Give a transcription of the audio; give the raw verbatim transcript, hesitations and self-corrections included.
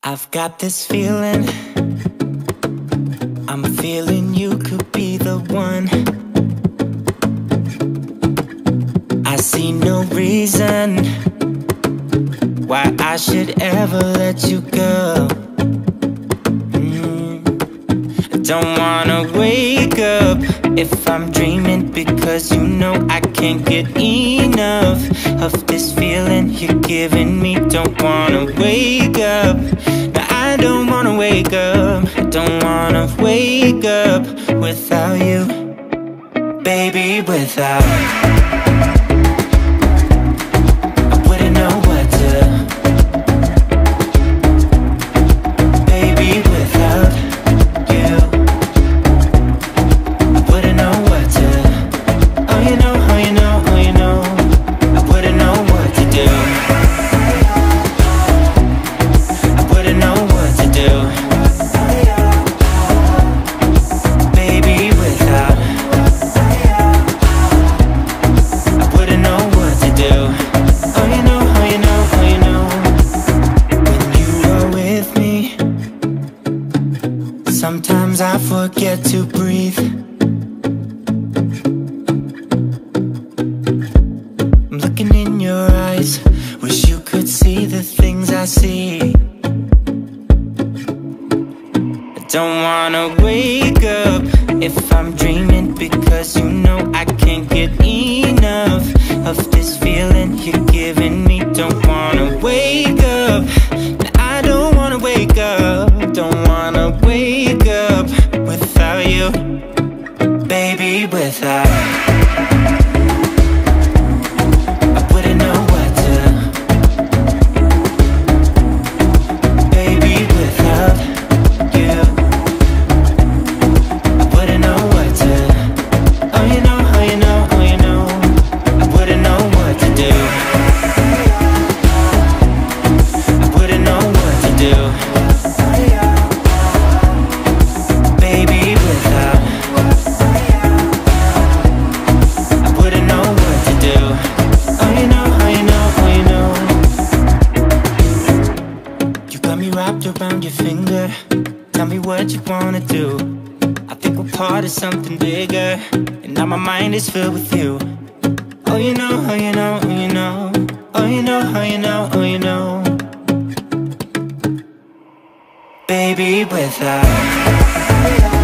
I've got this feeling, I'm feeling you could be the one. I see no reason why I should ever let you go. mm. I don't wanna wake up if I'm dreaming, because you know I can't get enough of this feeling you're giving me. Don't wanna wake up, no, I don't wanna wake up. I don't wanna wake up without you, baby, without I wouldn't know what to, baby, without you. I wouldn't know what to, oh you know, oh you know, oh you know, I wouldn't know what to do. I wouldn't know what to do, baby, without I wouldn't know what to do. Oh you know, oh you know, oh you know, when you are with me, sometimes I forget to breathe. I'm looking in your eyes, wish you could see the things I see. I don't wanna wake up if I'm dreaming, because you know I can't get enough of this feeling you're giving me. Don't wanna wake up, no, I don't wanna wake up. Don't wanna wake up without you, baby, without I wouldn't know what to, baby, without you. I wouldn't know what to, oh you know, oh you know, oh you know, I wouldn't know what to do. I wouldn't know what to do, baby, without I wouldn't know what to do. Oh you know, oh you know, oh you know, you got me wrapped around your finger. Tell me what you wanna do. I think we're part of something bigger, and now my mind is filled with you. Oh you know, oh you know, oh you know, oh you know, oh you know, oh you know, baby, without